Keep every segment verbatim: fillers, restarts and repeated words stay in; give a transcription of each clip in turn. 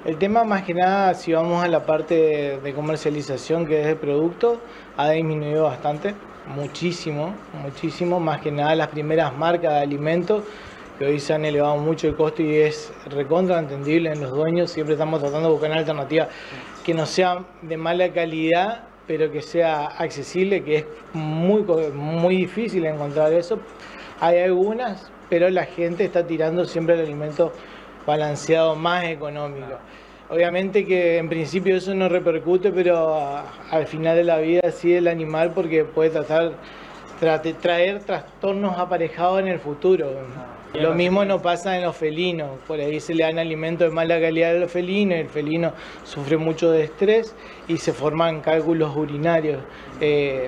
El tema más que nada, si vamos a la parte de, de comercialización que es de producto, ha disminuido bastante, muchísimo, muchísimo, más que nada las primeras marcas de alimentos, que hoy se han elevado mucho el costo y es recontra entendible en los dueños, siempre estamos tratando de buscar una alternativa que no sea de mala calidad, pero que sea accesible, que es muy, muy difícil encontrar eso. Hay algunas, pero la gente está tirando siempre el alimento balanceado, más económico. Obviamente que en principio eso no repercute, pero a, al final de la vida sí el animal, porque puede tratar, tra, traer trastornos aparejados en el futuro. Lo mismo no pasa en los felinos, por ahí se le dan alimentos de mala calidad a los felinos, el felino sufre mucho de estrés y se forman cálculos urinarios. Eh,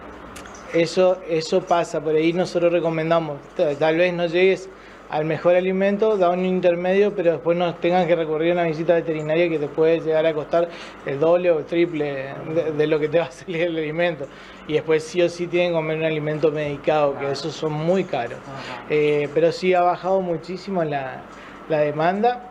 eso, eso pasa, por ahí nosotros recomendamos, tal vez no llegues al mejor alimento, da un intermedio, pero después no tengas que recurrir a una visita veterinaria que te puede llegar a costar el doble o el triple de, de lo que te va a salir el alimento. Y después sí o sí tienen que comer un alimento medicado, que esos son muy caros. Eh, pero sí ha bajado muchísimo la, la demanda.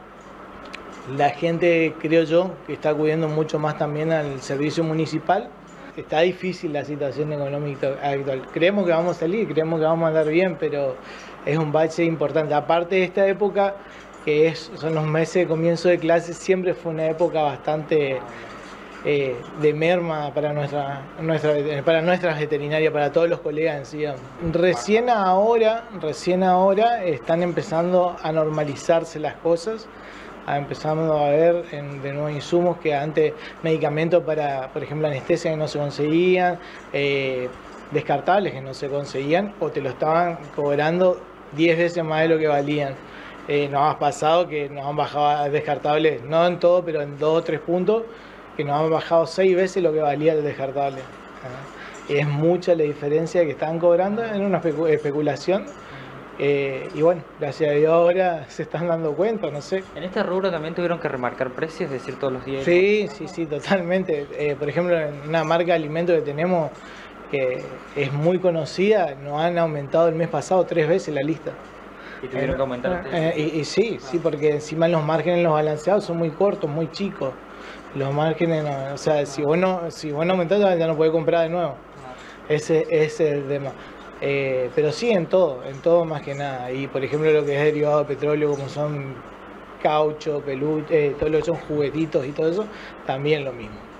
La gente, creo yo, que está acudiendo mucho más también al servicio municipal. Está difícil la situación económica actual. Creemos que vamos a salir, creemos que vamos a andar bien, pero es un bache importante. Aparte de esta época, que es, son los meses de comienzo de clases, siempre fue una época bastante eh, de merma para nuestra, nuestra, para nuestras veterinarias, para todos los colegas en sí. Recién ahora, recién ahora están empezando a normalizarse las cosas. Empezando a ver en, de nuevos insumos que antes medicamentos para, por ejemplo, anestesia que no se conseguían, eh, descartables que no se conseguían o te lo estaban cobrando diez veces más de lo que valían. Eh, nos ha pasado que nos han bajado descartables, no en todo, pero en dos o tres puntos, que nos han bajado seis veces lo que valía el descartable. ¿Eh? Es mucha la diferencia que están cobrando en una especu especulación. Eh, y bueno, gracias a Dios ahora se están dando cuenta, no sé. ¿En este rubro también tuvieron que remarcar precios, es decir, todos los días? Sí, sí, sí, totalmente. Eh, por ejemplo, en una marca de alimentos que tenemos que es muy conocida, nos han aumentado el mes pasado tres veces la lista. ¿Y tuvieron que aumentar? Eh, y, y sí, sí, porque encima los márgenes los balanceados son muy cortos, muy chicos. Los márgenes, no, o sea, si vos no, si vos no aumentás ya no podés comprar de nuevo. Ese, ese es el tema. Eh, pero sí en todo, en todo más que nada. Y por ejemplo lo que es derivado de petróleo, como son caucho, peluche, eh, todo lo que son juguetitos y todo eso, también lo mismo.